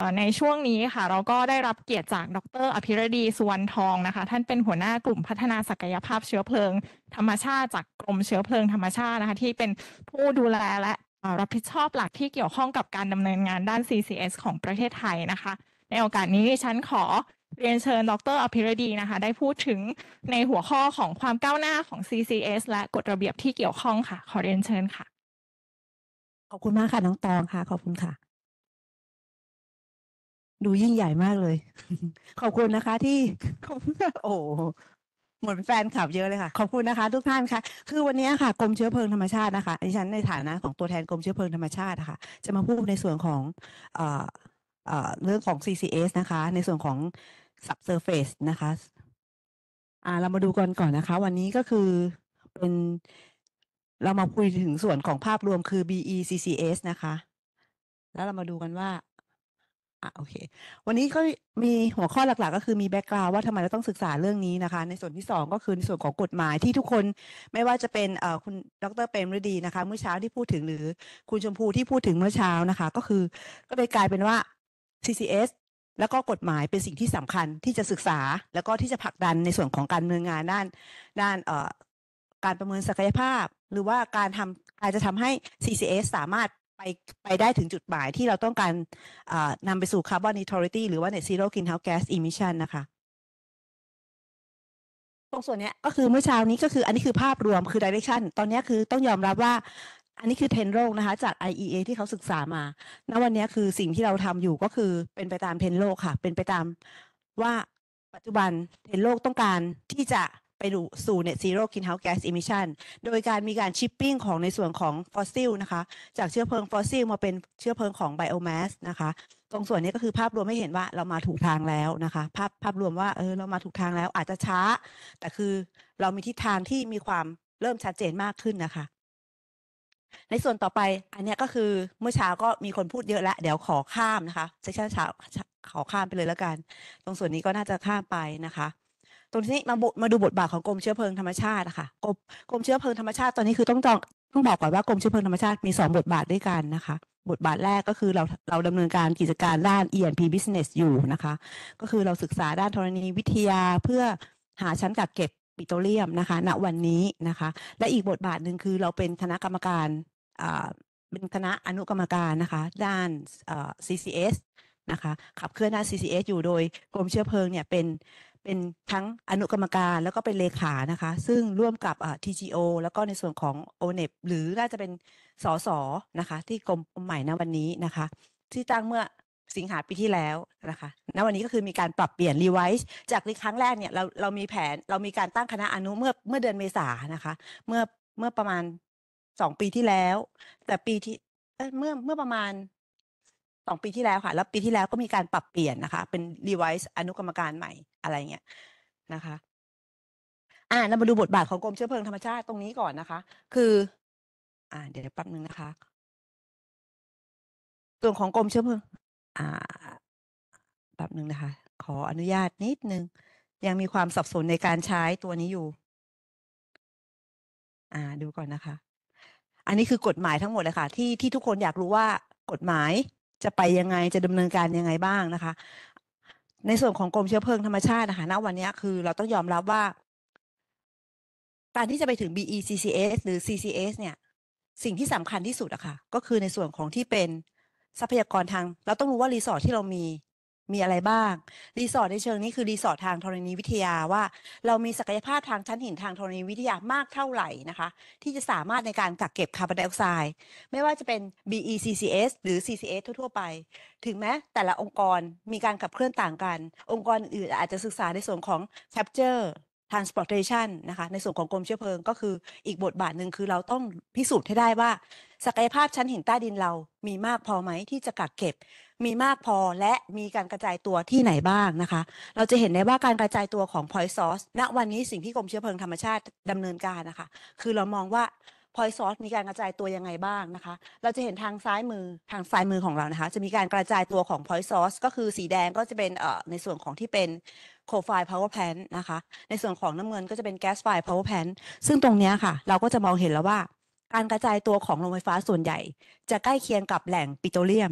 ในช่วงนี้ค่ะเราก็ได้รับเกียรติจากดร.อภิรดีสุวรรณทองนะคะท่านเป็นหัวหน้ากลุ่มพัฒนาศักยภาพเชื้อเพลิงธรรมชาติจากกรมเชื้อเพลิงธรรมชาตินะคะที่เป็นผู้ดูแลและรับผิดชอบหลักที่เกี่ยวข้องกับการดำเนินงานด้าน CCS ของประเทศไทยนะคะในโอกาสนี้ดิฉันขอเรียนเชิญดร.อภิรดีนะคะได้พูดถึงในหัวข้อของความก้าวหน้าของ CCS และกฎระเบียบที่เกี่ยวข้องค่ะขอเรียนเชิญค่ะขอบคุณมากค่ะน้องตองค่ะขอบคุณค่ะดูยิ่งใหญ่มากเลย ขอบคุณนะคะที่ขอบคุณโอ้โหเหมือนแฟนคลับเยอะเลยค่ะขอบคุณนะคะทุกท่านค่ะคือวันนี้ค่ะกรมเชื้อเพลิงธรรมชาตินะคะดิฉันในฐานะของตัวแทนกรมเชื้อเพลิงธรรมชาติค่ะจะมาพูดในส่วนของเอ่อเรื่องของ CCS นะคะในส่วนของ subsurface นะคะเรามาดูก่อนนะคะวันนี้ก็คือเป็นเรามาคุยถึงส่วนของภาพรวมคือ BECCS นะคะแล้วเรามาดูกันว่าโอเควันนี้ก็มีหัวข้อหลักๆก็คือมีแบ็กกราวด์ว่าทำไมเราต้องศึกษาเรื่องนี้นะคะในส่วนที่2ก็คือในส่วนของกฎหมายที่ทุกคนไม่ว่าจะเป็นคุณดร.เปรมฤดีนะคะเมื่อเช้าที่พูดถึงหรือคุณชมพูที่พูดถึงเมื่อเช้านะคะก็คือก็เลยกลายเป็นว่า CCS แล้วก็กฎหมายเป็นสิ่งที่สำคัญที่จะศึกษาแล้วก็ที่จะผลักดันในส่วนของการดำเนินงานด้านการประเมินศักยภาพหรือว่าการจะทำให้ CCS สามารถไปได้ถึงจุดหมายที่เราต้องการนำไปสู่ Carbon Neutrality หรือว่า Net Zero Greenhouse Gas Emission นะคะตรงส่วนนี้ก็คือเมื่อเช้านี้ก็คืออันนี้คือภาพรวมคือ Direction ตอนนี้คือต้องยอมรับว่าอันนี้คือเทรนด์โลกนะคะจาก IEA ที่เขาศึกษามาณวันนี้คือสิ่งที่เราทำอยู่ก็คือเป็นไปตามเทรนด์โลกค่ะเป็นไปตามว่าปัจจุบันเทรนด์โลกต้องการที่จะไปสู่ Net Zero Greenhouse Gas Emission โดยการมีการชิปปิ้งของในส่วนของฟอสซิลนะคะจากเชื้อเพลิงฟอสซิลมาเป็นเชื้อเพลิงของไบโอแมสนะคะตรงส่วนนี้ก็คือภาพรวมให้เห็นว่าเรามาถูกทางแล้วนะคะภาพรวมว่าเรามาถูกทางแล้วอาจจะช้าแต่คือเรามีทิศทางที่มีความเริ่มชัดเจนมากขึ้นนะคะในส่วนต่อไปอันนี้ก็คือเมื่อเช้าก็มีคนพูดเยอะแล้วเดี๋ยวขอข้ามนะคะเซสชันเช้าขอข้ามไปเลยแล้วกันตรงส่วนนี้ก็น่าจะข้ามไปนะคะตรงนี้มาดูบทบาทของกรมเชื้อเพลิงธรรมชาตินะคะกรมเชื้อเพลิงธรรมชาติตอนนี้คือต้องบอกก่อนว่ากรมเชื้อเพลิงธรรมชาติมี2บทบาทด้วยกันนะคะบทบาทแรกก็คือเราดำเนินการกิจการด้าน E&P Business อยู่นะคะก็คือเราศึกษาด้านธรณีวิทยาเพื่อหาชั้นกักเก็บปิโตรเลียมนะคะณวันนี้นะคะและอีกบทบาทหนึ่งคือเราเป็นคณะกรรมการเป็นคณะอนุกรรมการนะคะด้าน CCS นะคะขับเคลื่อนด้าน CCS อยู่โดยกรมเชื้อเพลิงเนี่ยเป็นทั้งอนุกรรมการแล้วก็เป็นเลขานะคะซึ่งร่วมกับ TGO แล้วก็ในส่วนของ ONEP หรือน่าจะเป็นสสนะคะที่กรมใหม่ณวันนี้นะคะที่ตั้งเมื่อสิงหาปีที่แล้วนะคะณวันนี้ก็คือมีการปรับเปลี่ยน revise จากในครั้งแรกเนี่ยเรามีแผนเรามีการตั้งคณะอนุเมื่อเดือนเมษายนนะคะเมื่อประมาณ2 ปีที่แล้วแต่ปีที่เมื่อประมาณ2 ปีที่แล้วค่ะแล้วปีที่แล้วก็มีการปรับเปลี่ยนนะคะเป็น revise อนุกรรมการใหม่อะไรเงี้ยนะคะเรามาดูบทบาทของกรมเชื้อเพลิงธรรมชาติตรงนี้ก่อนนะคะคือเดี๋ยวแป๊บนึงนะคะส่วนของกรมเชื้อเพลิงแป๊บนึงนะคะขออนุญาตนิดนึงยังมีความสับสนในการใช้ตัวนี้อยู่ดูก่อนนะคะอันนี้คือกฎหมายทั้งหมดเลยค่ะที่ทุกคนอยากรู้ว่ากฎหมายจะไปยังไงจะดำเนินการยังไงบ้างนะคะในส่วนของกรมเชื้อเพลิงธรรมชาตินะคะณวันนี้คือเราต้องยอมรับว่าการที่จะไปถึง BECCS หรือ CCS เนี่ยสิ่งที่สำคัญที่สุดอะค่ะก็คือในส่วนของที่เป็นทรัพยากรทางเราต้องรู้ว่ารีสอร์ทที่เรามีอะไรบ้างรีสอร์ทในเชิงนี้คือรีสอร์ททางธรณีวิทยาว่าเรามีศักยภาพทางชั้นหินทางธรณีวิทยามากเท่าไหร่นะคะที่จะสามารถในการกักเก็บคาร์บอนไดออกไซด์ไม่ว่าจะเป็น BECCS หรือ CCS ทั่วๆไปถึงแม้แต่ละองค์กรมีการขับเคลื่อนต่างกันองค์กรอื่นอาจจะศึกษาในส่วนของ capture transportation นะคะในส่วนของกรมเชื้อเพลิงก็คืออีกบทบาทหนึ่งคือเราต้องพิสูจน์ให้ได้ว่าศักยภาพชั้นหินใต้ดินเรามีมากพอไหมที่จะกักเก็บมีมากพอและมีการกระจายตัวที่ไหนบ้างนะคะเราจะเห็นได้ว่าการกระจายตัวของ point source ณวันนี้สิ่งที่กรมเชื้อเพลิงธรรมชาติดำเนินการนะคะคือเรามองว่า point source มีการกระจายตัวยังไงบ้างนะคะเราจะเห็นทางซ้ายมือของเรานะคะจะมีการกระจายตัวของ point source ก็คือสีแดงก็จะเป็นในส่วนของที่เป็น coal-fired power plant นะคะในส่วนของน้ำเงินก็จะเป็น gas-fired power plant ซึ่งตรงนี้ค่ะเราก็จะมองเห็นแล้วว่าการกระจายตัวของโรงไฟฟ้าส่วนใหญ่จะใกล้เคียงกับแหล่งปิโตรเลียม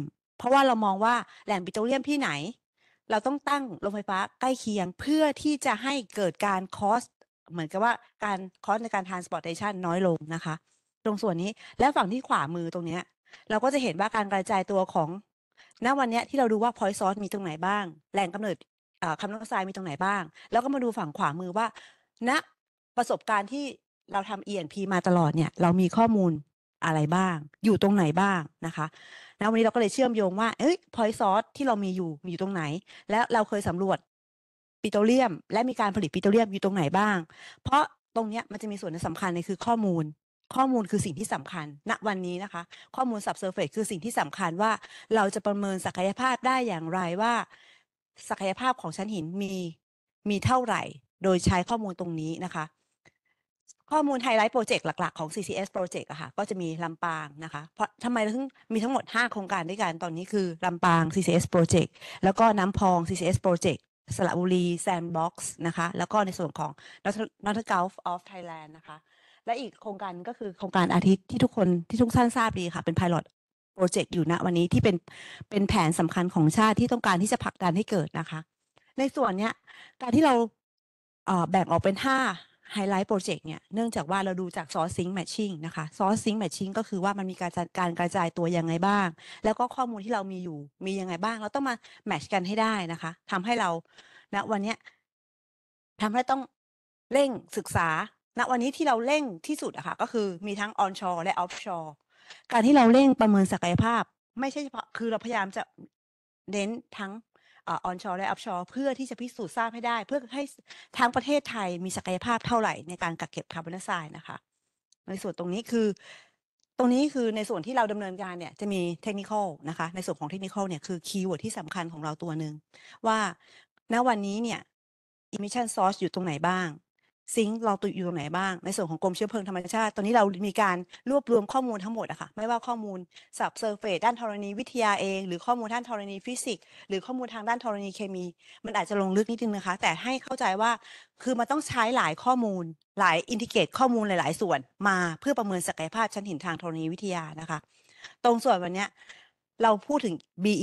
เพราะว่าเรามองว่าแหล่งปิโตรเลียมที่ไหน เราต้องตั้งโรงไฟฟ้าใกล้เคียงเพื่อที่จะให้เกิดการคอสเหมือนกับว่าการคอสในการ transportation น้อยลงนะคะ ตรงส่วนนี้และฝั่งที่ขวามือตรงเนี้ยเราก็จะเห็นว่าการกระจายตัวของณวันเนี้ยที่เราดูว่า point source มีตรงไหนบ้าง แหล่งกำเนิดคาร์บอนไดออกไซด์มีตรงไหนบ้าง แล้วก็มาดูฝั่งขวามือว่า ณประสบการณ์ที่เราทำ E&P มาตลอดเนี่ยเรามีข้อมูลอะไรบ้าง อยู่ตรงไหนบ้างนะคะณวันนี้เราก็เลยเชื่อมโยงว่าpoint source ที่เรามีอยู่ตรงไหน แล้วเราเคยสำรวจปิโตรเลียม และมีการผลิตปิโตรเลียมอยู่ตรงไหนบ้าง เพราะตรงเนี้ยมันจะมีส่วนสำคัญเลยคือข้อมูลคือสิ่งที่สำคัญณวันนี้นะคะข้อมูล subsurface คือสิ่งที่สำคัญว่าเราจะประเมินศักยภาพได้อย่างไรว่าศักยภาพของชั้นหินมีเท่าไหร่โดยใช้ข้อมูลตรงนี้นะคะข้อมูลไฮไลท์โปรเจกต์หลักๆของ CCS โปรเจกต์อะค่ะก็จะมีลำปางนะคะเพราะทำไมเราถึงมีทั้งหมด5โครงการด้วยกันตอนนี้คือลำปาง CCS โปรเจกต์แล้วก็น้ำพอง CCS โปรเจกต์สระบุรี Sandbox นะคะแล้วก็ในส่วนของ Northern Gulf of Thailand นะคะและอีกโครงการก็คือโครงการอาทิตย์ที่ทุกท่านทราบดีค่ะเป็น Pilot โปรเจกต์อยู่ณวันนี้ที่เป็นแผนสำคัญของชาติที่ต้องการที่จะผลักดันให้เกิดนะคะในส่วนเนี้ยการที่เราแบ่งออกเป็น5ไฮไลท์โปรเจกต์เนี่ยเนื่องจากว่าเราดูจาก Source Sync Matching นะคะ Source Sync Matching ก็คือว่ามันมีการกระจายตัวยังไงบ้างแล้วก็ข้อมูลที่เรามีอยู่มียังไงบ้างเราต้องมาแมทช์กันให้ได้นะคะทำให้เราณวันเนี้ยทำให้ต้องเร่งศึกษาณวันนี้ที่เราเร่งที่สุดอะค่ะก็คือมีทั้ง onshore และ offshore การที่เราเร่งประเมินศักยภาพไม่ใช่เฉพาะคือเราพยายามจะเน้นทั้งonshore และ offshore เพื่อที่จะพิสูจน์ทราบให้ได้เพื่อให้ทั้งประเทศไทยมีศักยภาพเท่าไหร่ในการกักเก็บคาร์บอนไดออกไซด์นะคะในส่วนตรงนี้คือในส่วนที่เราดำเนินการเนี่ยจะมีเทคนิคอลนะคะในส่วนของเทคนิคอลเนี่ยคือคีย์เวิร์ดที่สำคัญของเราตัวหนึ่งว่าณวันนี้เนี่ย emission source อยู่ตรงไหนบ้างซิงค์เราอยู่ตรงไหนบ้างในส่วนของกรมเชื้อเพลิงธรรมชาติตอนนี้เรามีการรวบรวมข้อมูลทั้งหมดอะค่ะไม่ว่าข้อมูล subsurface ด้านธรณีวิทยาเองหรือข้อมูลด้านธรณีฟิสิกส์หรือข้อมูลทางด้านธรณีเคมี มันอาจจะลงลึกนิดนึงนะคะแต่ให้เข้าใจว่าคือมันต้องใช้หลายข้อมูลหลายอินทิเกรตข้อมูลหลายๆส่วนมาเพื่อประเมินศักยภาพชั้นหินทางธรณีวิทยานะคะตรงส่วนวันเนี้ยเราพูดถึง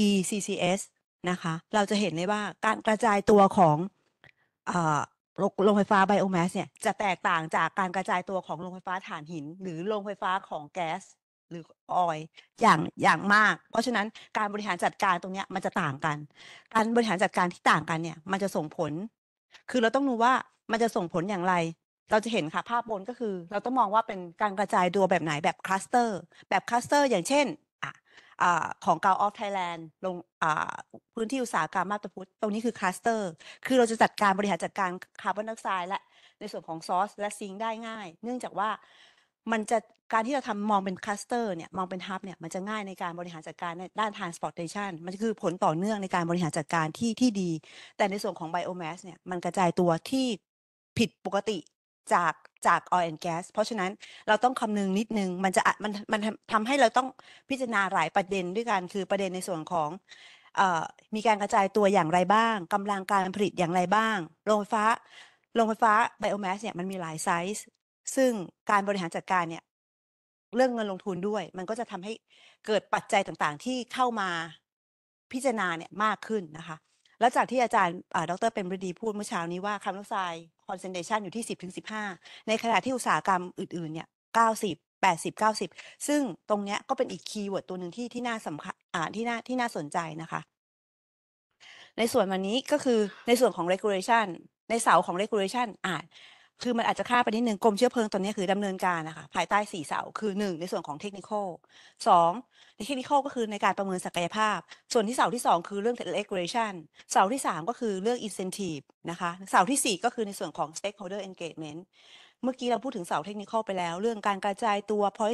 BECCS นะคะเราจะเห็นได้ว่าการกระจายตัวของโรงไฟฟ้าไบโอแมสเนี่ยจะแตกต่างจากการกระจายตัวของโรงไฟฟ้าถ่านหินหรือโรงไฟฟ้าของแก๊สหรือออยล์อย่างมาก เพราะฉะนั้นการบริหารจัดการตรงเนี้ยมันจะต่างกัน การบริหารจัดการที่ต่างกันเนี่ยมันจะส่งผล คือเราต้องรู้ว่ามันจะส่งผลอย่างไร เราจะเห็นค่ะภาพบนก็คือเราต้องมองว่าเป็นการกระจายตัวแบบไหนแบบคลัสเตอร์อย่างเช่นของ Gulf of Thailand ลงพื้นที่อุตสาหกรรมมาบตาพุธตรงนี้คือคลัสเตอร์คือเราจะจัดการบริหารจัดการคาร์บอนไดออกไซด์และในส่วนของซอสและซิงค์ได้ง่าย เนื่องจากว่ามันจะการที่เรามองเป็นคลัสเตอร์เนี่ยมองเป็นฮับเนี่ยมันจะง่ายในการบริหารจัดการในด้าน transportation มันคือผลต่อเนื่องในการบริหารจัดการที่ดี แต่ในส่วนของ biomass เนี่ยมันกระจายตัวที่ผิดปกติจาก oil and gas เพราะฉะนั้นเราต้องคำนึงนิดนึงมันทำให้เราต้องพิจารณาหลายประเด็นด้วยกันคือประเด็นในส่วนของมีการกระจายตัวอย่างไรบ้างกำลังการผลิตอย่างไรบ้างโรงไฟฟ้า biomass เนี่ยมันมีหลายไซส์ซึ่งการบริหารจัดการเนี่ยเรื่องเงินลงทุนด้วยมันก็จะทำให้เกิดปัจจัยต่างๆที่เข้ามาพิจารณาเนี่ยมากขึ้นนะคะแล้วจากที่อาจารย์ดร. เป็นฤดีพูดเมื่อเช้านี้ว่าคาร์บอนไดออกไซด์คอนเซนเทชันอยู่ที่10-15ในขณะที่อุตสาหกรรมอื่นๆเนี่ย90 80 90ซึ่งตรงเนี้ยก็เป็นอีกคีย์เวิร์ดตัวหนึ่งที่น่าสำคัญที่น่าสนใจนะคะในส่วนวันนี้ก็คือในส่วนของ regulation ในเสาของ regulation คือมันอาจจะค่าไปนิดนึงกรมเชื้อเพลิงตอนนี้คือดำเนินการนะคะภายใต้4เสาคือ1ในส่วนของ technical 2ใน technical ก็คือในการประเมินศักยภาพส่วนที่เสาที่2คือเรื่อง regulation เสาที่3ก็คือเรื่อง incentive นะคะเสาที่4ก็คือในส่วนของ stakeholder engagement เมื่อกี้เราพูดถึงเสา technical ไปแล้วเรื่องการกระจายตัว point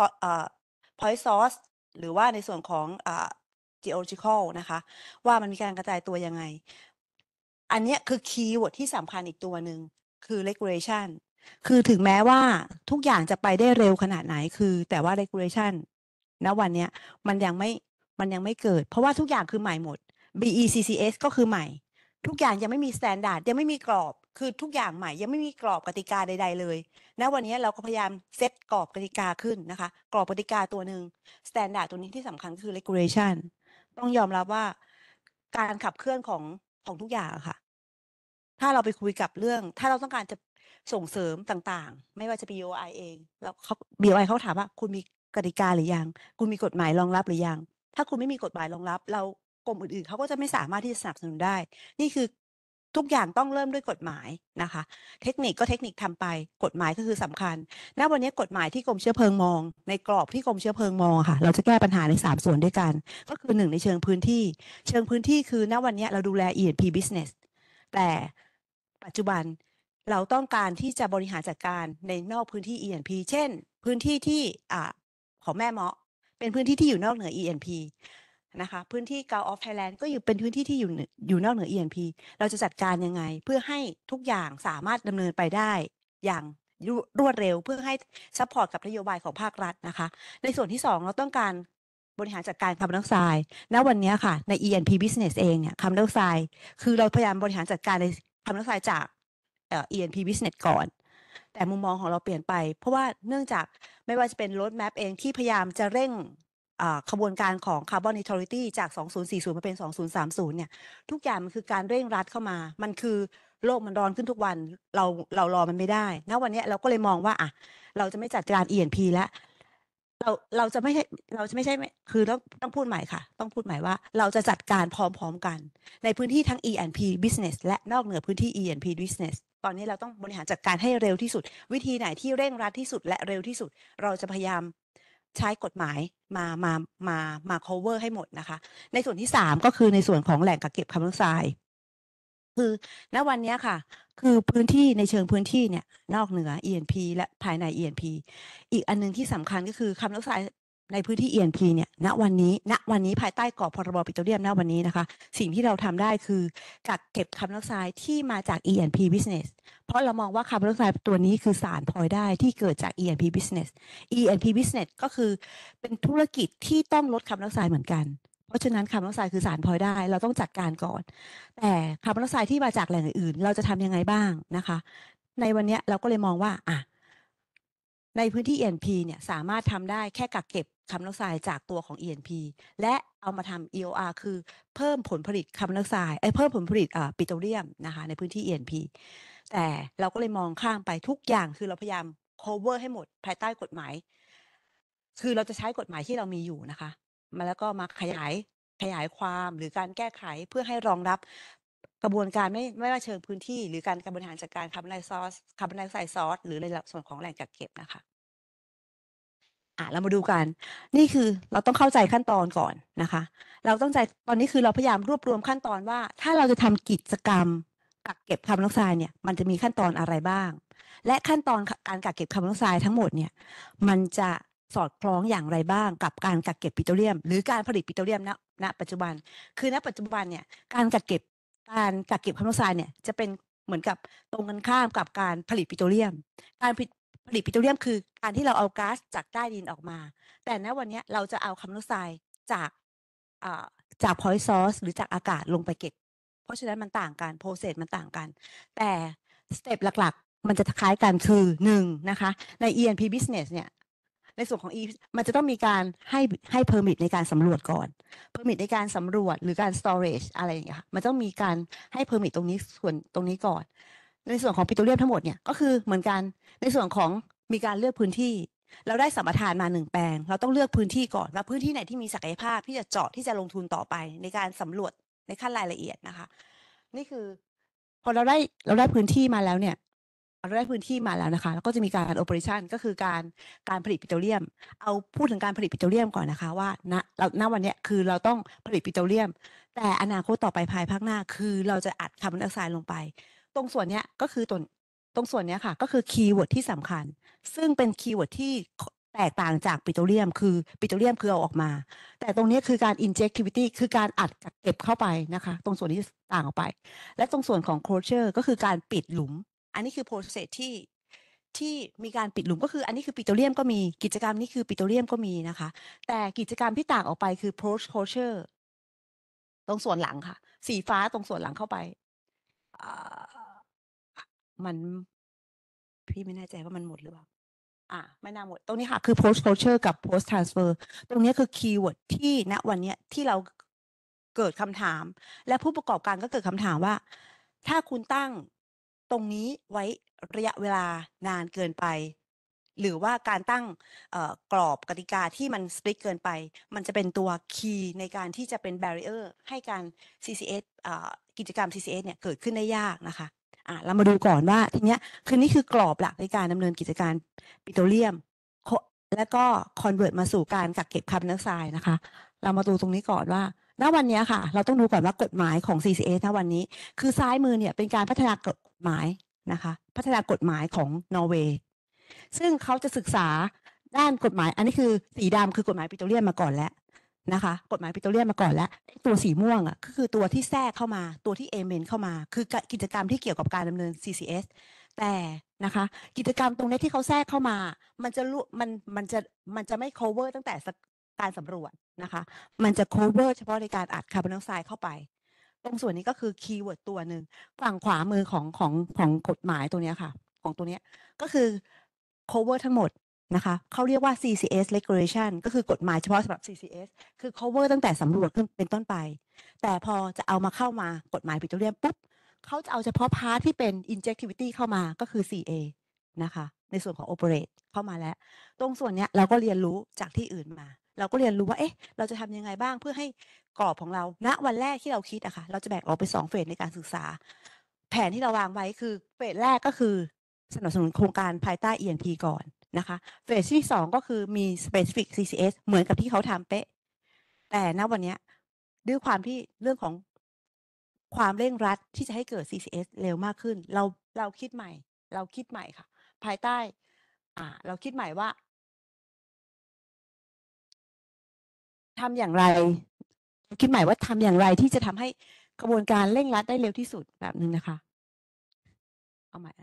source หรือว่าในส่วนของgeological นะคะว่ามันมีการกระจายตัวยังไงอันเนี้ยคือคีย์เวิร์ดที่สำคัญอีกตัวหนึ่งคือ regulation คือถึงแม้ว่าทุกอย่างจะไปได้เร็วขนาดไหนคือแต่ว่า regulation ณวันเนี้ยมันยังไม่เกิดเพราะว่าทุกอย่างคือใหม่หมด BECCS ก็คือใหม่ทุกอย่างยังไม่มี standard ยังไม่มีกรอบคือทุกอย่างใหม่ยังไม่มีกรอบกติกาใดๆเลยณวันนี้เราก็พยายามเซตกรอบกติกาขึ้นนะคะกรอบกติกาตัวหนึ่ง standard ตัวนี้ที่สำคัญคือ regulation ต้องยอมรับว่าการขับเคลื่อนของทุกอย่างอะค่ะ ถ้าเราไปคุยกับเรื่องถ้าเราต้องการจะส่งเสริมต่างๆ ไม่ว่าจะเป็น BOI เองแล้วBOI เขาถามว่าคุณมีกติกาหรือยังคุณมีกฎหมายรองรับหรือยังถ้าคุณไม่มีกฎหมายรองรับเรากรมอื่นๆเขาก็จะไม่สามารถที่จะสนับสนุนได้นี่คือทุกอย่างต้องเริ่มด้วยกฎหมายนะคะเทคนิคก็เทคนิคทำไปกฎหมายก็คือสำคัญณวันนี้กฎหมายที่กรมเชื้อเพลิงมองในกรอบที่กรมเชื้อเพลิงมองค่ะเราจะแก้ปัญหาใน3ส่วนด้วยกันก็คือ1ในเชิงพื้นที่คือณวันนี้เราดูแล E&P business แต่ปัจจุบันเราต้องการที่จะบริหารจัดการในนอกพื้นที่ E&P เช่นพื้นที่ที่ของแม่เมาะเป็นพื้นที่ที่อยู่นอกเหนือ E&P นะคะพื้นที่ Gulf of Thailand ก็อยู่เป็นพื้นที่ที่อยู่นอกเหนือ E&P เราจะจัดการยังไงเพื่อให้ทุกอย่างสามารถดำเนินไปได้อย่างรวดเร็วเพื่อให้ซัพพอร์ตกับนโยบายของภาครัฐนะคะในส่วนที่2เราต้องการบริหารจัดการคาร์บอนไดออกไซด์ณวันนี้ค่ะใน E&P business เองเนี่ยคาร์บอนไดออกไซด์คือเราพยายามบริหารจัดการในคาร์บอนไดออกไซด์จากE&P business ก่อนแต่มุมมองของเราเปลี่ยนไปเพราะว่าเนื่องจากไม่ว่าจะเป็น road map เองที่พยายามจะเร่งขบวนการของ carbon neutrality จาก 2040 มาเป็น 2030 เนี่ยทุกอย่างมันคือการเร่งรัดเข้ามามันคือโลกมันร้อนขึ้นทุกวันเรารอมันไม่ได้ณวันนี้เราก็เลยมองว่าเราจะไม่จัดการ E&P แล้วเราจะไม่ใช่คือต้องพูดใหม่ค่ะต้องพูดใหม่ว่าเราจะจัดการพร้อมๆกันในพื้นที่ทั้ง E&P business และนอกเหนือพื้นที่ E&P business ตอนนี้เราต้องบริหารจัดการให้เร็วที่สุดวิธีไหนที่เร่งรัดที่สุดและเร็วที่สุดเราจะพยายามใช้กฎหมายมา cover ให้หมดนะคะในส่วนที่3ก็คือในส่วนของแหล่งกักเก็บคาร์บอนไดออกไซด์คือณวันนี้ค่ะคือพื้นที่ในเชิงพื้นที่เนี่ยนอกเหนือ E&P และภายใน E&P อีกอันหนึงที่สำคัญก็คือคาร์บอนไดออกไซด์ในพื้นที่ E&P เนี่ยณวันนี้ภายใต้กรอบพรบปิโตรเลียมณวันนี้นะคะสิ่งที่เราทำได้คือกักเก็บคาร์บอนไดออกไซด์ที่มาจาก E&P business เพราะเรามองว่าคาร์บอนไดออกไซด์ตัวนี้คือสารพลอยได้ที่เกิดจาก E&P business E&P business ก็คือเป็นธุรกิจที่ต้องลดคาร์บอนไดออกไซด์เหมือนกันเพราะฉะนั้นคาร์บอนไดออกไซด์คือสารพลอยได้เราต้องจัดการก่อนแต่คาร์บอนไดออกไซด์ที่มาจากแหล่งอื่นๆเราจะทำยังไงบ้างนะคะในวันนี้เราก็เลยมองว่าในพื้นที่ E&P เนี่ยสามารถทำได้แค่กักเก็บคาร์บอนไดออกไซด์จากตัวของ E&P และเอามาทำ EOR คือเพิ่มผลผลิตคาร์บอนไดออกไซด์เพิ่มผลผลิตปิโตรเลียมนะคะในพื้นที่ E&P แต่เราก็เลยมองข้ามไปทุกอย่างคือเราพยายาม cover ให้หมดภายใต้กฎหมายคือเราจะใช้กฎหมายที่เรามีอยู่นะคะแล้วก็มาขยายความหรือการแก้ไขเพื่อให้รองรับกระบวนการไม่ว่าเชิงพื้นที่หรือการบริหารจัดการคาร์บอนไดออกไซด์ซอร์สหรือในส่วนของแหล่งกักเก็บนะคะเรามาดูกันนี่คือเราต้องเข้าใจขั้นตอนก่อนนะคะเราต้องใจตอนนี้คือเราพยายามรวบรวมขั้นตอนว่าถ้าเราจะทำกิจกรรมกักเก็บคาร์บอนไดออกไซด์เนี่ยมันจะมีขั้นตอนอะไรบ้างและขั้นตอนการกักเก็บคาร์บอนไดออกไซด์ทั้งหมดเนี่ยมันจะสอดคล้องอย่างไรบ้างกับการกักเก็บปิโตรเลียมหรือการผลิตปิโตรเลียมณปัจจุบันคือณปัจจุบันเนี่ยการกักเก็บคาร์บอนไดออกไซด์เนี่ยจะเป็นเหมือนกับตรงกันข้ามกับการผลิตปิโตรเลียมการผลิตปิโตรเลียมคือการที่เราเอาก๊าซจากใต้ดินออกมาแต่ณวันนี้เราจะเอาคาร์บอนไดออกไซด์จากpoint source หรือจากอากาศลงไปเก็บเพราะฉะนั้นมันต่างกันโปรเซสมันต่างกันแต่สเต็ปหลักๆมันจะคล้ายกันคือ1นะคะใน E&P business เนี่ยในส่วนของ มันจะต้องมีการให้ permit ในการสำรวจก่อน permit ในการสำรวจหรือการ storage อะไรอย่างเงี้ยค่ะมันต้องมีการให้ permit ตรงนี้ส่วนตรงนี้ก่อนในส่วนของปิโตรเลียมทั้งหมดเนี่ยก็คือเหมือนกันในส่วนของมีการเลือกพื้นที่เราได้สัมปทานมา1แปลงเราต้องเลือกพื้นที่ก่อนว่าพื้นที่ไหนที่มีศักยภาพที่จะเจาะที่จะลงทุนต่อไปในการสำรวจในขั้นรายละเอียดนะคะนี่คือพอเราได้พื้นที่มาแล้วเนี่ยเราได้พื้นที่มาแล้วนะคะแล้วก็จะมีการ operation ก็คือการผลิตปิโตรเลียมเอาพูดถึงการผลิตปิโตรเลียมก่อนนะคะว่าณวันนี้คือเราต้องผลิตปิโตรเลียมแต่อนาคตต่อไปภายภาคหน้าคือเราจะอัดคาร์บอนไดออกไซด์ลงไปตรงส่วนเนี้ยก็คือตรงส่วนเนี้ยค่ะก็คือคีย์เวิร์ดที่สำคัญซึ่งเป็นคีย์เวิร์ดที่แตกต่างจากปิโตรเลียมคือปิโตรเลียมคือเอาออกมาแต่ตรงนี้คือการ injectivity คือการอัดกักเก็บเข้าไปนะคะตรงส่วนที่ต่างออกไปและตรงส่วนของ closure ก็คือการปิดหลุมอันนี้คือ process ที่มีการปิดหลุมก็คืออันนี้คือปิโตรเลียมก็มีกิจกรรมนี้คือปิโตรเลียมก็มีนะคะแต่กิจกรรมที่ต่างออกไปคือ post closure ตรงส่วนหลังค่ะสีฟ้าตรงส่วนหลังเข้าไปอ่ามันพี่ไม่แน่ใจว่ามันหมดหรือเปล่าไม่น่าหมดตรงนี้ค่ะคือ post closure กับ post transfer ตรงนี้คือคีย์เวิร์ดที่ณวันนี้ที่เราเกิดคำถาม และผู้ประกอบการก็เกิดคำถามว่า ถ้าคุณตั้งตรงนี้ไว้ระยะเวลานานเกินไป หรือว่าการตั้งกรอบกติกาที่มันสตริกเกินไป มันจะเป็นตัวคีย์ในการที่จะเป็น barrier ให้การ CCS กิจกรรม CCS เนี่ยเกิดขึ้นได้ยากนะคะเรามาดูก่อนว่าทีเนี้ยคือนี่คือกรอบหลักในการดำเนินกิจการปิโตรเลียมแล้วก็ convert มาสู่การกักเก็บคาร์บอนไดออกไซด์นะคะ เรามาดูตรงนี้ก่อนว่าณวันนี้ค่ะ เราต้องดูก่อนว่ากฎหมายของ CCS ณวันนี้ คือซ้ายมือเนี่ยเป็นการพัฒนากฎหมายนะคะ พัฒนากฎหมายของนอร์เวย์ ซึ่งเขาจะศึกษาด้านกฎหมาย อันนี้คือสีดำคือกฎหมายปิโตรเลียมมาก่อนแล้วนะคะ กฎหมายปิโตรเลียมมาก่อนแล้ว ตัวสีม่วงอ่ะก็คือตัวที่แทรกเข้ามา ตัวที่เอเมนเข้ามา คือกิจกรรมที่เกี่ยวกับการดำเนิน CCS แต่นะคะกิจกรรมตรงนี้ที่เขาแทรกเข้ามา มันจะไม่ cover ตั้งแต่การสำรวจนะคะ มันจะ cover เฉพาะในการอัดคาร์บอนไดออกไซด์เข้าไป ตรงส่วนนี้ก็คือคีย์เวิร์ดตัวหนึ่งฝั่งขวามือของกฎหมายตัวนี้ค่ะ ของตัวนี้ก็คือ cover ทั้งหมดนะคะเขาเรียกว่า CCS regulation ก็คือกฎหมายเฉพาะสำหรับ CCS คือ cover ตั้งแต่สำรวจขึ้นเป็นต้นไป แต่พอจะเอามาเข้ามากฎหมายปิโตรเลียมปุ๊บเขาจะเอาเฉพาะพาร์ทที่เป็น injectivity เข้ามาก็คือ CA นะคะในส่วนของ operate เข้ามาแล้ว ตรงส่วนเนี้ยเราก็เรียนรู้จากที่อื่นมา เราก็เรียนรู้ว่า เอ๊ะ เราจะทำยังไงบ้างเพื่อให้กรอบของเรา ณ วันแรกที่เราคิดอะค่ะ เราจะแบ่งออกเป็น2เฟสในการศึกษา แผนที่เราวางไว้คือเฟสแรกก็คือสนับสนุนโครงการภายใต้ ENP ก่อนนะคะ เฟสที่2ก็คือมี specific CCS เหมือนกับที่เขาทำเป๊ะ แต่ณวันเนี้ยด้วยความที่เรื่องของความเร่งรัดที่จะให้เกิด CCS เร็วมากขึ้น เราคิดใหม่ค่ะ ภายใต้ เราคิดใหม่ว่าทำอย่างไรคิดใหม่ว่าทำอย่างไรที่จะทำให้กระบวนการเร่งรัดได้เร็วที่สุดแบบนึงนะคะ เอาใหม่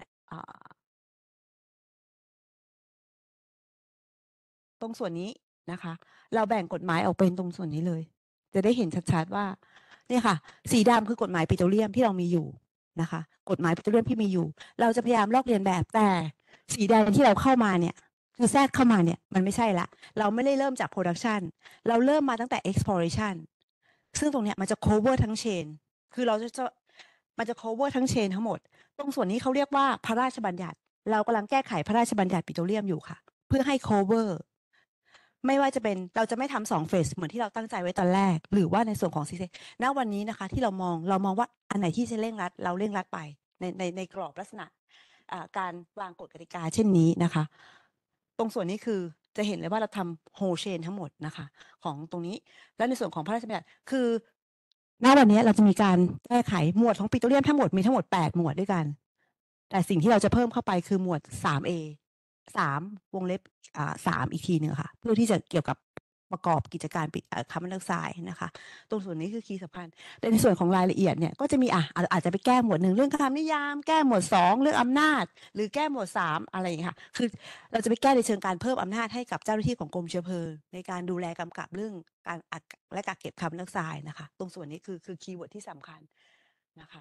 ตรงส่วนนี้นะคะ เราแบ่งกฎหมายออกเป็นตรงส่วนนี้เลย จะได้เห็นชัดๆว่าเนี่ยค่ะ สีดำคือกฎหมายปิโตรเลียมที่เรามีอยู่นะคะ กฎหมายปิโตรเลียมที่มีอยู่ เราจะพยายามลอกเลียนแบบแต่สีแดงที่เราเข้ามาเนี่ย คือแทรกเข้ามาเนี่ยมันไม่ใช่ละ เราไม่ได้เริ่มจาก production เราเริ่มมาตั้งแต่ exploration ซึ่งตรงเนี้ยมันจะ cover ทั้ง chain คือมันจะ cover ทั้ง chain ทั้งหมด ตรงส่วนนี้เขาเรียกว่าพระราชบัญญัติ เรากำลังแก้ไขพระราชบัญญัติปิโตรเลียมอยู่ค่ะ เพื่อให้ cover ไม่ว่าจะเป็นเราจะไม่ทำ2เฟสเหมือนที่เราตั้งใจไว้ตอนแรก หรือว่าในส่วนของ CC ณวันนี้นะคะที่เรามองว่าอันไหนที่จะเร่งรัดเราเร่งรัดไปในกรอบลักษณะการวางกฎกติกาเช่นนี้นะคะ ตรงส่วนนี้คือจะเห็นเลยว่าเราทำ whole chain ทั้งหมดนะคะของตรงนี้ แล้วในส่วนของพระราชบัญญัติคือณวันนี้เราจะมีการแก้ไขหมวดของปิโตรเลียมทั้งหมดมีทั้งหมด8หมวดด้วยกัน แต่สิ่งที่เราจะเพิ่มเข้าไปคือหมวด 3A 3 วงเล็บ3อีกทีหนึ่งค่ะ เพื่อที่จะเกี่ยวกับประกอบกิจการคาร์บอนไดออกไซด์นะคะ ตรงส่วนนี้คือคีย์สำคัญแต่ในส่วนของรายละเอียดเนี่ยก็จะมีอาจจะไปแก้หมวด1เรื่องคำนิยาม แก้หมวด2เรื่องอำนาจ หรือแก้หมวด3อะไรอย่างเงี้ยค่ะคือเราจะไปแก้ในเชิงการเพิ่มอำนาจให้กับเจ้าหน้าที่ของกรมเชื้อเพลิงในการดูแลกำกับเรื่องการอัดและกักเก็บคาร์บอนไดออกไซด์นะคะ ตรงส่วนนี้คือคีย์เวิร์ดที่สำคัญนะคะ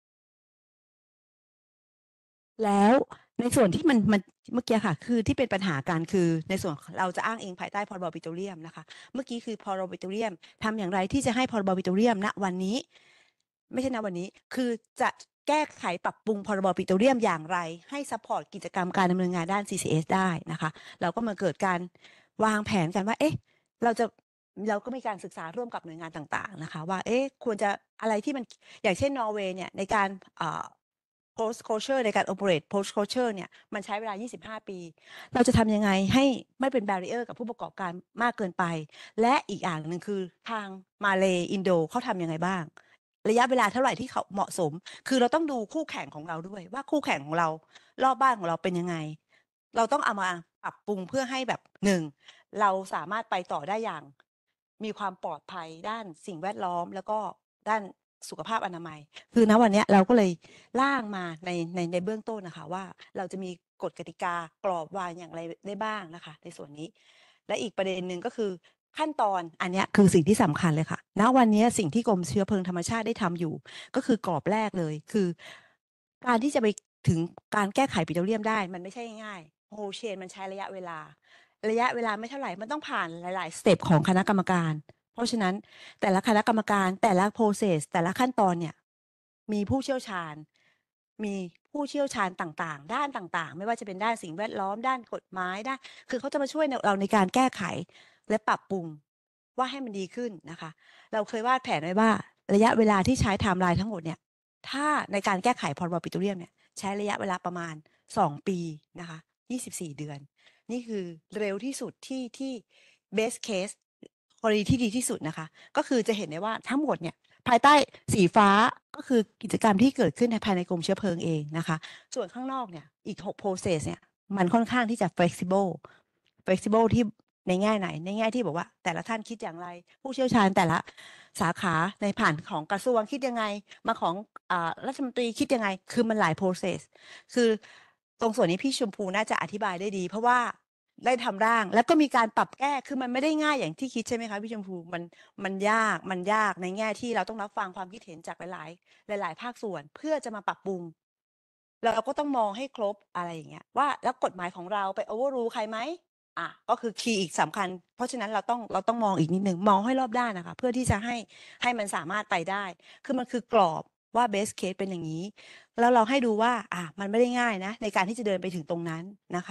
แล้วในส่วนที่มันเมื่อกี้ค่ะคือที่เป็นปัญหากันคือในส่วนเราจะอ้างเองภายใต้พรบปิโตรเลียมนะคะเมื่อกี้คือพรบปิโตรเลียมทำอย่างไรที่จะให้พรบปิโตรเลียมณวันนี้ไม่ใช่ณวันนี้คือจะแก้ไขปรับปรุงพรบปิโตรเลียมอย่างไรให้ซัพพอร์ตกิจกรรมการดำเนินงานด้าน CCS ได้นะคะเราก็มาเกิดการวางแผนกันว่าเอ๊ะเราก็มีการศึกษาร่วมกับหน่วยงานต่างๆนะคะว่าเอ๊ะควรจะอะไรที่มันอย่างเช่นนอร์เวย์เนี่ยในการpost closure ในการ operate post closure เนี่ยมันใช้เวลา25 ปี เราจะทำยังไงให้ไม่เป็น barrier กับผู้ประกอบการมากเกินไป และอีกอย่างหนึ่งคือทางมาเลอินโดเขาทำยังไงบ้าง ระยะเวลาเท่าไหร่ที่เขาเหมาะสม คือเราต้องดูคู่แข่งของเราด้วยว่าคู่แข่งของเรารอบบ้านของเราเป็นยังไง เราต้องเอามาปรับปรุงเพื่อให้แบบ1เราสามารถไปต่อได้อย่างมีความปลอดภัยด้านสิ่งแวดล้อม แล้วก็ด้านสุขภาพอนามัย คือณวันนี้เราก็เลยร่างมาในเบื้องต้นนะคะว่าเราจะมีกฎกติกากรอบวางอย่างไรได้บ้างนะคะในส่วนนี้ และอีกประเด็นหนึ่งก็คือขั้นตอนอันนี้คือสิ่งที่สำคัญเลยค่ะณวันนี้สิ่งที่กรมเชื้อเพลิงธรรมชาติได้ทำอยู่ ก็คือกรอบแรกเลยคือการที่จะไปถึงการแก้ไขปิโตรเลียมได้มันไม่ใช่ง่ายๆโฮเชนมันใช้ระยะเวลาไม่เท่าไหร่มันต้องผ่านหลายๆสเต็ปของคณะกรรมการเพราะฉะนั้นแต่ละคณะกรรมการแต่ละ process แต่ละขั้นตอนเนี่ยมีผู้เชี่ยวชาญต่างๆด้านต่างๆไม่ว่าจะเป็นด้านสิ่งแวดล้อมด้านกฎหมายด้านคือเขาจะมาช่วยเราในการแก้ไขและปรับปรุงว่าให้มันดีขึ้นนะคะเราเคยวาดแผนไว้ว่าระยะเวลาที่ใช้ไทม์ไลน์ทั้งหมดเนี่ยถ้าในการแก้ไขพรบปิโตรเลียมเนี่ยใช้ระยะเวลาประมาณ2 ปีนะคะ24 เดือนนี่คือเร็วที่สุดที่ best case กรณีที่ดีที่สุดนะคะก็คือจะเห็นได้ว่าทั้งหมดเนี่ยภายใต้สีฟ้าก็คือกิจกรรมที่เกิดขึ้นในภายในกรมเชื้อเพลิงเองนะคะส่วนข้างนอกเนี่ยอีก6 process เนี่ยมันค่อนข้างที่จะ flexible ที่ในแง่ไหนในแง่ที่บอกว่าแต่ละท่านคิดอย่างไรผู้เชี่ยวชาญแต่ละสาขาในผ่านของกระทรวงคิดยังไงมาของรัฐมนตรีคิดยังไงคือมันหลาย process คือตรงส่วนนี้พี่ชมพูน่าจะอธิบายได้ดีเพราะว่าได้ทำร่างแล้วก็มีการปรับแก้คือมันไม่ได้ง่ายอย่างที่คิดใช่ไหมคะพี่ชมพูมันยากในแง่ที่เราต้องรับฟังความคิดเห็นจากหลายภาคส่วนเพื่อจะมาปรับปรุงเราก็ต้องมองให้ครบอะไรอย่างเงี้ยว่าแล้วกฎหมายของเราไป overrule ใครไหมก็คือคีย์อีกสำคัญเพราะฉะนั้นเราต้องมองอีกนิดหนึ่งมองให้รอบด้านนะคะเพื่อที่จะให้มันสามารถไปได้คือมันคือกรอบว่า best case เป็นอย่างนี้แล้วเราให้ดูว่ามันไม่ได้ง่ายนะในการที่จะเดินไปถึงตรงนั้นนะคะ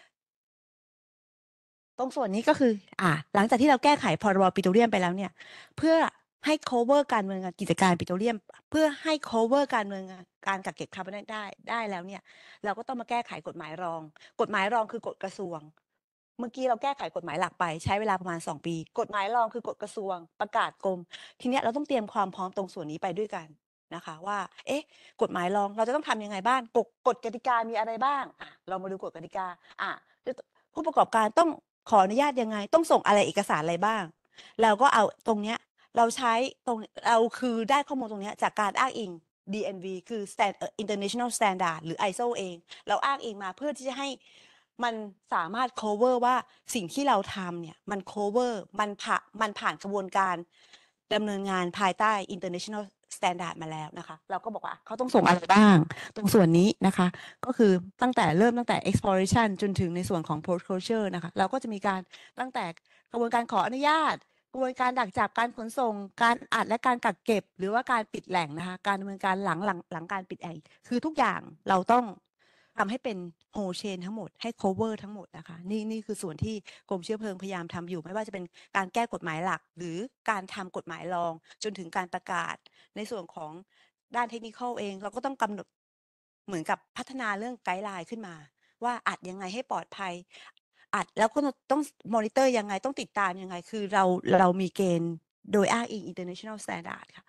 ตรงส่วนนี้ก็คือหลังจากที่เราแก้ไขพรบปิโตรเลียมไปแล้วเนี่ยเพื่อให้ cover การเมืองกิจการปิโตรเลียมเพื่อให้ cover การเมืองการกักเก็บคาร์บอนได้แล้วเนี่ยเราก็ต้องมาแก้ไขกฎหมายรองคือกฎกระทรวงเมื่อกี้เราแก้ไขกฎหมายหลักไปใช้เวลาประมาณ2 ปีกฎหมายรองคือกฎกระทรวงประกาศกรมทีเนี้ยเราต้องเตรียมความพร้อมตรงส่วนนี้ไปด้วยกันนะคะว่ากฎหมายรองเราจะต้องทำยังไงบ้างกฎกติกามีอะไรบ้างเรามาดูกฎกติกาผู้ประกอบการต้องขออนุญาตยังไงต้องส่งอะไรเอกสารอะไรบ้างเราก็เอาตรงเนี้ยเราใช้เราคือได้ข้อมูลตรงเนี้ยจากการอ้างอิง DNV คือ International Standard หรือ ISO เองเราอ้างอิงมาเพื่อที่จะให้มันสามารถ cover ว่าสิ่งที่เราทำเนี่ยมัน cover มันผ่านกระบวนการดำเนินงานภายใต้ International Standard มาแล้วนะคะเราก็บอกว่าเขาต้องส่งอะไรบ้างตรงส่วนนี้นะคะก็คือตั้งแต่ exploration จนถึงในส่วนของ post closure นะคะเราก็จะมีการตั้งแต่กระบวนการขออนุญาตกระบวนการดักจับการขนส่งการอัดและการกักเก็บหรือว่าการปิดแหล่งนะคะการดำเนินการหลังการปิดแหล่งคือทุกอย่างเราต้องทำให้เป็น whole chain ทั้งหมดให้ cover ทั้งหมดนะคะนี่คือส่วนที่กรมเชื้อเพลิงพยายามทำอยู่ไม่ว่าจะเป็นการแก้กฎหมายหลักหรือการทำกฎหมายรองจนถึงการประกาศในส่วนของด้านเทคนิคเองเราก็ต้องกำหนดเหมือนกับพัฒนาเรื่องไกด์ไลน์ขึ้นมาว่าอัดยังไงให้ปลอดภัยอัดแล้วก็ต้องมอนิเตอร์ยังไงต้องติดตามยังไงคือเรามีเกณฑ์โดยอ้างอิง International Standard ค่ะ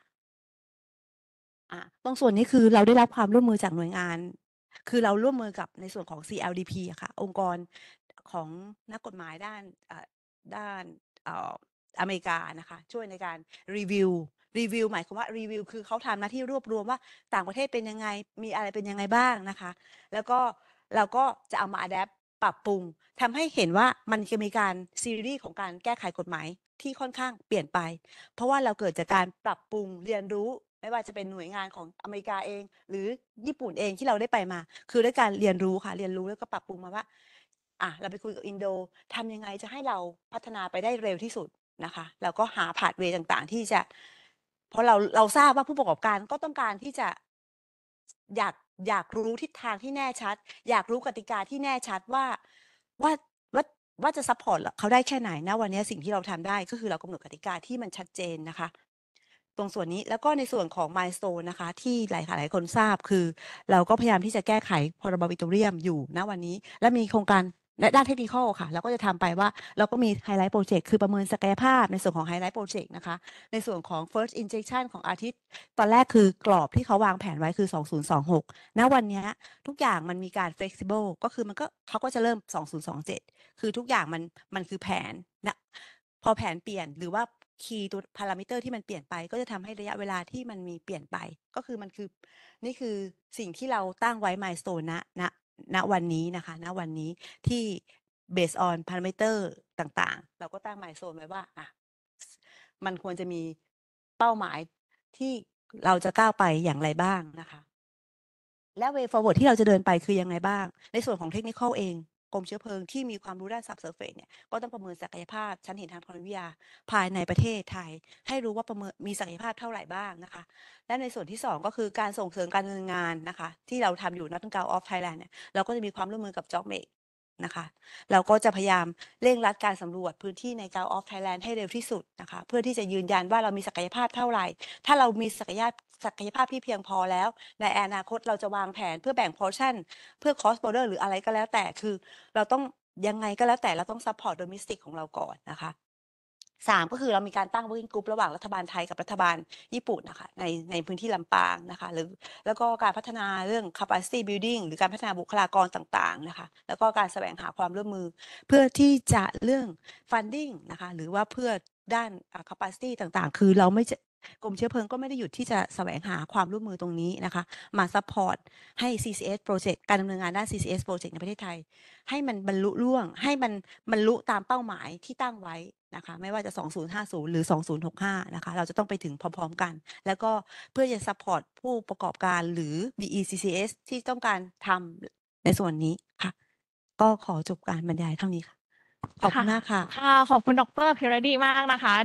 ตรงส่วนนี้คือเราได้รับความร่วมมือจากหน่วยงานคือเราร่วมมือกับในส่วนของ CLDP อะค่ะองค์กรของนักกฎหมายด้านอเมริกานะคะช่วยในการรีวิวหมายความว่ารีวิวคือเขาทำหน้าที่รวบรวมว่าต่างประเทศเป็นยังไงมีอะไรเป็นยังไงบ้างนะคะแล้วก็เราก็จะเอามา adapt ปรับปรุงทำให้เห็นว่ามันจะมีการซีรีส์ของการแก้ไขกฎหมายที่ค่อนข้างเปลี่ยนไปเพราะว่าเราเกิดจากการปรับปรุงเรียนรู้ไม่ว่าจะเป็นหน่วยงานของอเมริกาเองหรือญี่ปุ่นเองที่เราได้ไปมาคือด้วยการเรียนรู้ค่ะเรียนรู้แล้วก็ปรับปรุงมาว่าเราไปคุยกับอินโดทำยังไงจะให้เราพัฒนาไปได้เร็วที่สุดนะคะแล้วก็หาพาธเวย์ต่างๆที่จะเพราะเราทราบว่าผู้ประกอบการก็ต้องการที่จะอยากรู้ทิศทางที่แน่ชัดอยากรู้กติกาที่แน่ชัดว่าว่าจะซัพพอร์ตเขาได้แค่ไหนนะวันนี้สิ่งที่เราทำได้ก็คือเรากำหนดกติกาที่มันชัดเจนนะคะตรงส่วนนี้แล้วก็ในส่วนของ milestone นะคะที่หลายคนทราบคือเราก็พยายามที่จะแก้ไขพรบปิโตรเลียมอยู่ณวันนี้และมีโครงการในด้านเทคนิคค่ะเราก็จะทำไปว่าเราก็มีไฮไลท์โปรเจกต์คือประเมินศักยภาพในส่วนของไฮไลท์โปรเจกต์นะคะในส่วนของ first injection ของอาทิตย์ตอนแรกคือกรอบที่เขาวางแผนไว้คือ2026ณวันนี้ทุกอย่างมันมีการ flexible ก็คือเขาก็จะเริ่ม2027คือทุกอย่างมันคือแผนนะพอแผนเปลี่ยนหรือว่าคีย์ตัวพารามิเตอร์ที่มันเปลี่ยนไปก็จะทำให้ระยะเวลาที่มันมีเปลี่ยนไปก็คือนี่คือสิ่งที่เราตั้งไว้ milestone ณวันนี้นะคะณวันนี้ที่ based on parameter ต่างๆเราก็ตั้ง milestone ไว้ว่ามันควรจะมีเป้าหมายที่เราจะก้าวไปอย่างไรบ้างนะคะและ way forward ที่เราจะเดินไปคือยังไงบ้างในส่วนของ technical เองกรมเชื้อเพลิงที่มีความรู้ด้าน subsurface เนี่ยก็ต้องประเมินศักยภาพชั้นหินทางธรณีวิทยาภายในประเทศไทย ให้รู้ว่าประเมินมีศักยภาพเท่าไหร่บ้างนะคะ และในส่วนที่2ก็คือการส่งเสริมการดำเนินงานนะคะที่เราทำอยู่ Northern Gulf of Thailand เนี่ยเราก็จะมีความร่วมมือกับ JOGMEC นะคะเราก็จะพยายามเร่งรัดการสำรวจพื้นที่ใน Gulf of Thailand ให้เร็วที่สุดนะคะเพื่อที่จะยืนยันว่าเรามีศักยภาพเท่าไหร่ถ้าเรามีศักยภาพที่เพียงพอแล้วในอนาคตเราจะวางแผนเพื่อแบ่ง portion เพื่อ cross border หรืออะไรก็แล้วแต่คือเราต้องยังไงก็แล้วแต่เราต้อง support domestic ของเราก่อนนะคะ3ก็คือเรามีการตั้ง working group ระหว่างรัฐบาลไทยกับรัฐบาลญี่ปุ่นนะคะในพื้นที่ลำปางนะคะแล้วก็การพัฒนาเรื่อง capacity building หรือการพัฒนาบุคลากรต่างๆนะคะแล้วก็การแสวงหาความร่วมมือเพื่อที่จะเรื่อง funding นะคะหรือว่าเพื่อด้าน capacity ต่างๆคือเราไม่จะกรมเชื้อเพลิงก็ไม่ได้หยุดที่จะแสวงหาความร่วมมือตรงนี้นะคะมา support ให้ CCS project การดำเนินงานด้าน CCS project ในประเทศไทยให้มันบรรลุล่วงให้มันบรรลุตามเป้าหมายที่ตั้งไว้นะคะไม่ว่าจะ2050หรือ2065นะคะเราจะต้องไปถึงพร้อมๆกันแล้วก็เพื่อจะ support ผู้ประกอบการหรือ BECCS ที่ต้องการทำในส่วนนี้ค่ะก็ขอจบการบรรยายเท่านี้ค่ะขอบคุณมากค่ะค่ะขอบคุณดร. อภิรดีมากนะคะ